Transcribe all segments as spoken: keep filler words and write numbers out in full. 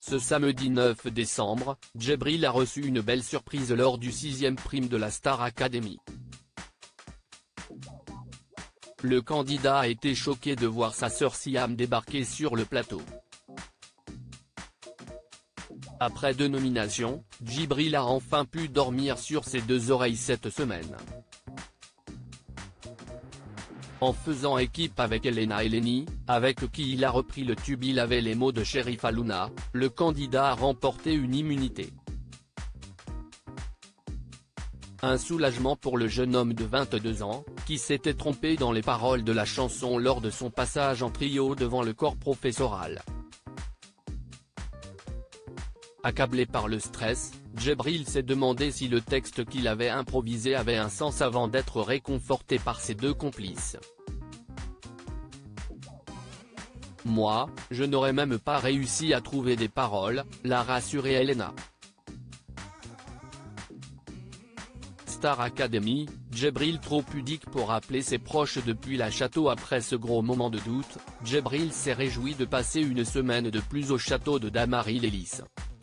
Ce samedi neuf décembre, Djebril a reçu une belle surprise lors du sixième prime de la Star Academy. Le candidat a été choqué de voir sa sœur Siam débarquer sur le plateau. Après deux nominations, Djibril a enfin pu dormir sur ses deux oreilles cette semaine. En faisant équipe avec Elena Eleni, avec qui il a repris le tube Il avait les mots de Cherif Aluna, le candidat a remporté une immunité. Un soulagement pour le jeune homme de vingt-deux ans, qui s'était trompé dans les paroles de la chanson lors de son passage en trio devant le corps professoral. Accablé par le stress, Djebril s'est demandé si le texte qu'il avait improvisé avait un sens avant d'être réconforté par ses deux complices. Moi, je n'aurais même pas réussi à trouver des paroles, l'a rassuré Elena. Star Academy, Djebril trop pudique pour appeler ses proches depuis la château. Après ce gros moment de doute, Djebril s'est réjoui de passer une semaine de plus au château de Damary-les-Lys.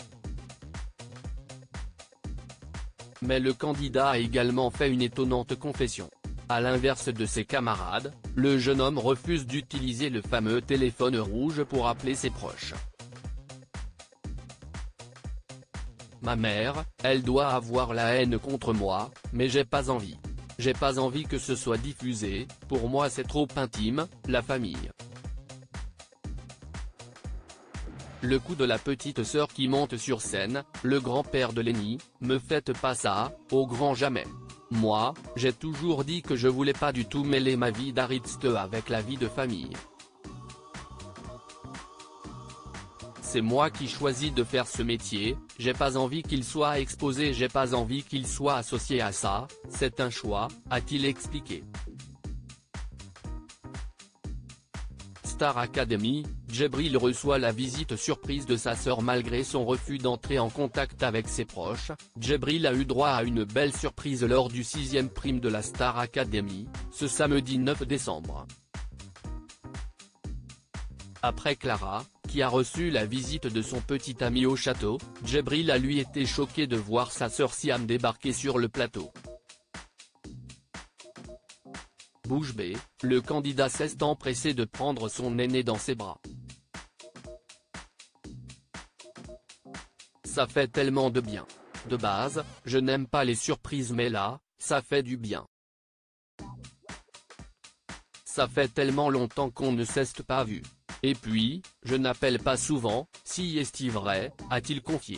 Mais le candidat a également fait une étonnante confession. À l'inverse de ses camarades, le jeune homme refuse d'utiliser le fameux téléphone rouge pour appeler ses proches. Ma mère, elle doit avoir la haine contre moi, mais j'ai pas envie. J'ai pas envie que ce soit diffusé, pour moi c'est trop intime, la famille. Le coup de la petite sœur qui monte sur scène, le grand-père de Lenny, me faites pas ça, au grand jamais. Moi, j'ai toujours dit que je voulais pas du tout mêler ma vie d'artiste avec la vie de famille. C'est moi qui choisis de faire ce métier, j'ai pas envie qu'il soit exposé, j'ai pas envie qu'il soit associé à ça, c'est un choix, a-t-il expliqué. Star Academy, Djebril reçoit la visite surprise de sa sœur malgré son refus d'entrer en contact avec ses proches. Djebril a eu droit à une belle surprise lors du sixième prime de la Star Academy, ce samedi neuf décembre. Après Clara, qui a reçu la visite de son petit ami au château, Djebril a lui été choqué de voir sa sœur Siam débarquer sur le plateau. Bouche bée, le candidat s'est empressé de prendre son aîné dans ses bras. Ça fait tellement de bien. De base, je n'aime pas les surprises mais là, ça fait du bien. Ça fait tellement longtemps qu'on ne s'est pas vu. Et puis, je n'appelle pas souvent, si est-il vrai, a-t-il confié.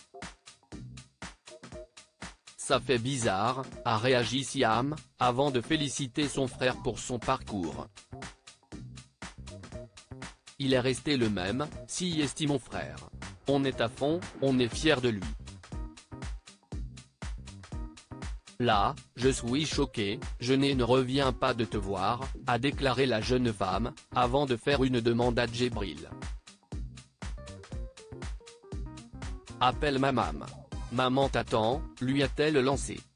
Ça fait bizarre, a réagi Siam, avant de féliciter son frère pour son parcours. Il est resté le même, si est mon frère. On est à fond, on est fier de lui. Là, je suis choqué, je ne reviens pas de te voir, a déclaré la jeune femme, avant de faire une demande à Djebril. Appelle ma maman. Maman t'attend, lui a-t-elle lancé.